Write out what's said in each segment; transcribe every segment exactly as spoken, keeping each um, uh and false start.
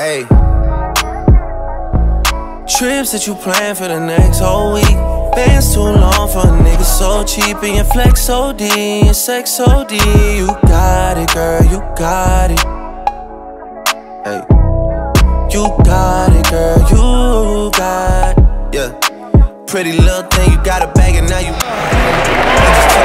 Ayy. Trips that you plan for the next whole week. Bands too long for a nigga so cheap. And your flex O D, and your sex O D. You got it, girl, you got it. Hey, you got it, girl, you got it. Yeah, pretty little thing, you got a bag and now you, you just took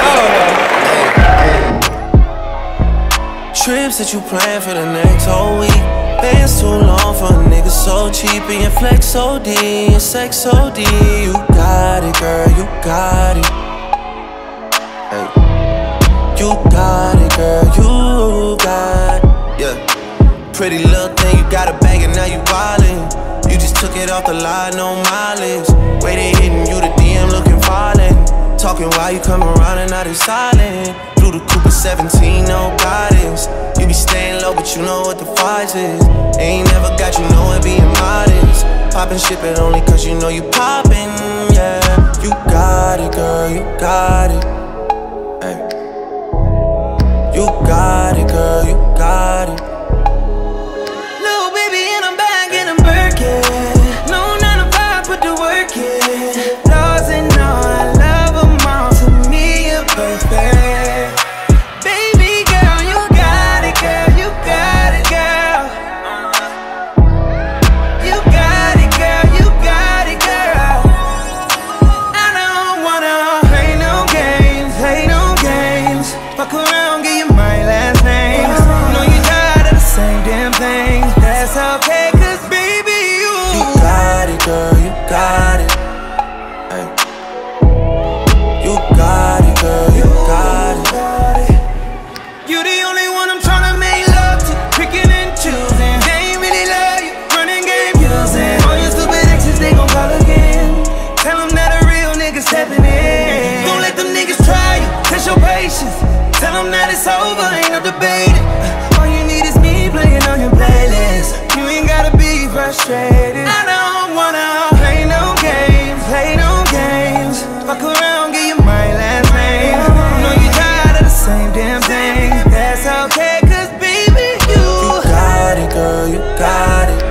it. Trips that you plan for the next whole week. Bands too long for a nigga so cheap. And your flex O D, and your sex O D. You got it, girl, you got it. Hey, you got it, girl, you got it. Yeah, pretty little thing, you got a bag and now you wildin'. You just took it off the line, no mileage. Way they hitting you, the D M looking violent. Talking while you come around and now they silent. Through the Cooper seventeen, no guidance. You be staying low, but you know what the price is. Ain't never got you know it being modest. Poppin' shit, but only cause you know you poppin', yeah. You got it, girl, you got it. Hey. You got it, girl, you got it. Little baby and I'm back in a Birkin. No nine to five, put the work in. Flaws and all, I love them all. To me, you're perfect. Baby girl, you got it, girl, you got it, girl. You got it, girl, you got it, girl. I don't wanna play no games, play no games. Fuck around, give you my last name. Know you tired of the same damn thing. That's okay, cause baby, you You got it, girl, you got it. Hey. You got it, girl, you got it. You the only one I'm tryna make love to, picking and choosing. They ain't really love you, running game using. All your stupid exes, they gon' call again. Tell them that a real nigga stepping in. Don't let them niggas try you, test your patience. Tell them that it's over, ain't no debating. All you need is me playing on your playlist. You ain't gotta be frustrated. I don't wanna play no games, play no games. Fuck around, give you my last name. Know you tired of the same damn thing. That's okay, cause baby, you You got it, girl, you got it.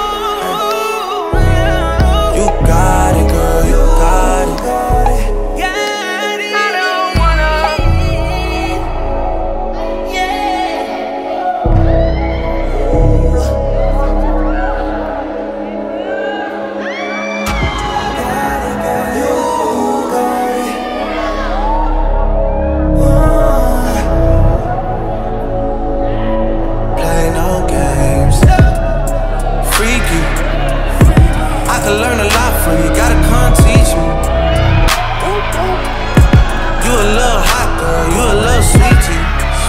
You got it, girl, you got it. got it. I don't wanna, yeah. Play no games. Freak you. I could learn a lot from you, gotta come teach me. You a little hot girl, you a little sweetie.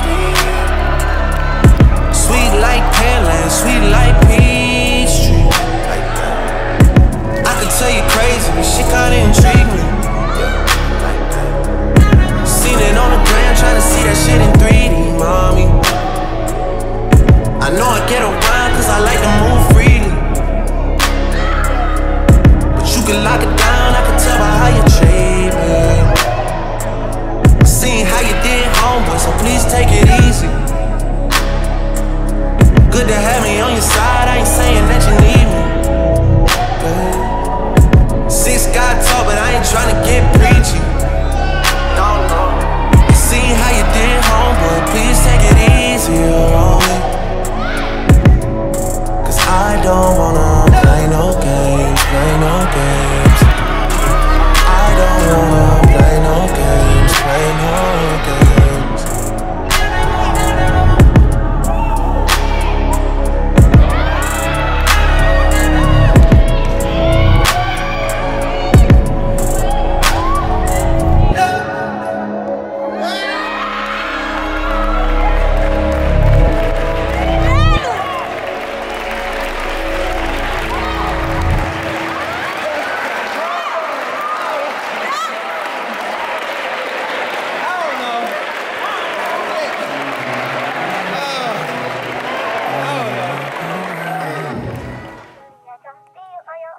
Sweet like Pearland, sweet like Peachtree. Like that. I could tell you crazy, but shit kinda intrigue me. Like that. Seen it on the gram, tryna see that shit in three D, mommy. I know I get around cause I like to move freely. But you can lock it down, I can tell by how you treat me. I seen how you did homeboy, so please take it easy. Good to have me on your side, I ain't saying that you need me. Babe. Six God talk, but I ain't tryna get preachy. No, no. I seen how you did homeboy, please take it easier on me. I don't wanna play no games, play no games. I don't wanna play no games, play no games.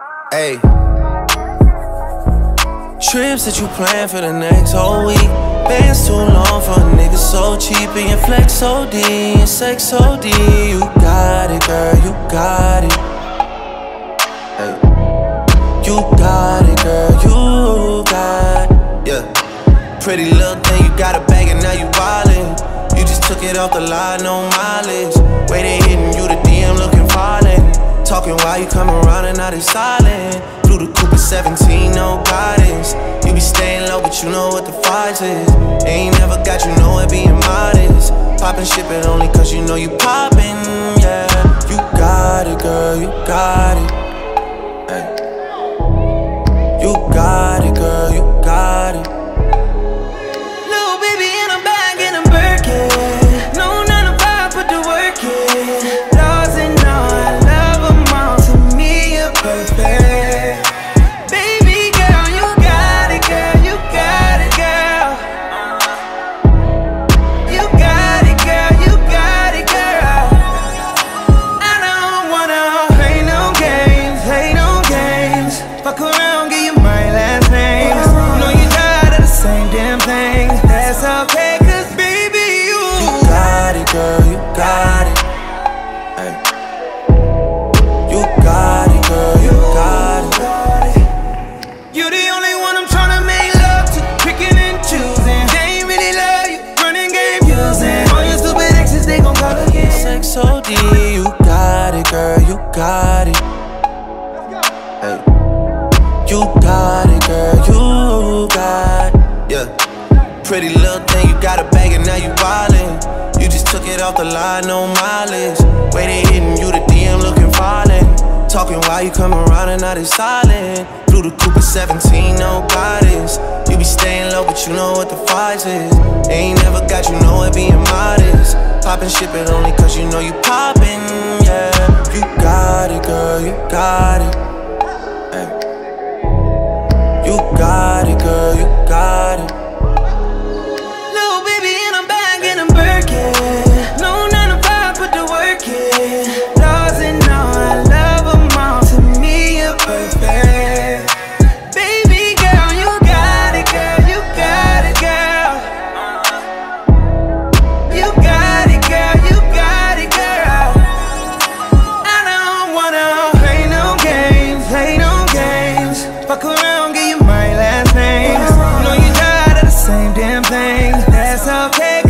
Ayy. Trips that you plan for the next whole week. Bands too long for a nigga so cheap. And your flex O D, and sex O D. You got it, girl, you got it. Hey. You got it, girl, you got it. Yeah. Pretty little thing, you got a bag and now you wildin'. You just took it off the line, no mileage. Way they hitting you, the D M looking violent. Talking while you come around and now they silent. Through the coupe at seventeen, no guidance. You be staying low, but you know what the fight is. Ain't never got you know it being modest. Poppin' shit, but only cause you know you poppin', yeah. You got it, girl, you got it. Hey. You got it, girl, you got it. Little baby in a bag in a Birkin. No nine to five, put the work in. Laws and all, I love them all. To me, you're perfect. Baby girl, you got it, girl, you got it, girl. You got it, girl, you got it, girl. I don't wanna play no games, play no games. Fuck around, give you my last name. You know you tired of the same damn thing. That's okay, cause baby, you You got it, girl, you got it. Hey. You got it, girl, you got it. You're the only one I'm tryna make love to. Picking and choosing. They ain't really love you. Running game using. All your stupid exes, they gon' call again. Sex O D, you got it, girl, you got it. Hey. You got it, girl, you got it. Yeah. Pretty little thing, you got a bag and now you wildin'. You just took it off the line, no mileage. Way they hitting you, the D M looking violent. Talking while you come around and now they silent. Through the coupe at seventeen, no guidance. You be staying low, but you know what the fight is. Ain't never got you know it being modest. Poppin' shit, but only cause you know you poppin', yeah. You got it, girl, you got it. Hey. You got it, girl, you got it. Little baby in a bag in a Birkin. No nine to five, put the work in. Laws and all, I love them all. To me, you're perfect. Baby girl, you got it, girl, you got it, girl. You got it, girl, you got it, girl. I don't wanna play no games, play no games. Fuck around, give you my last name. You know you tired of the same damn thing. That's okay.